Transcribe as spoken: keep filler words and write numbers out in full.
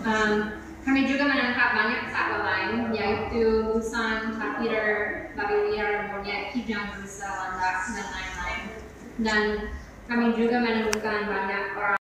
Um, kami juga menangkap banyak satwa lain, yaitu busan, tapir, babi liar, monyet, kijang, rusa, landak, dan lain-lain. Dan kami juga menemukan banyak orang